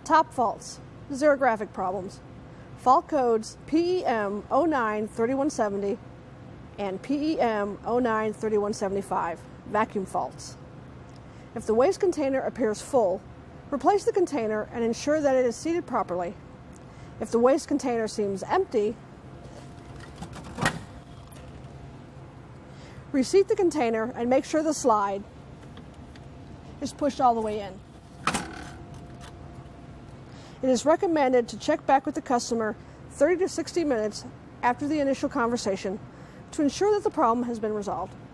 Top faults, xerographic problems. Fault codes PEM 093170 and PEM 093175, vacuum faults. If the waste container appears full, replace the container and ensure that it is seated properly. If the waste container seems empty, reseat the container and make sure the slide is pushed all the way in. It is recommended to check back with the customer 30 to 60 minutes after the initial conversation to ensure that the problem has been resolved.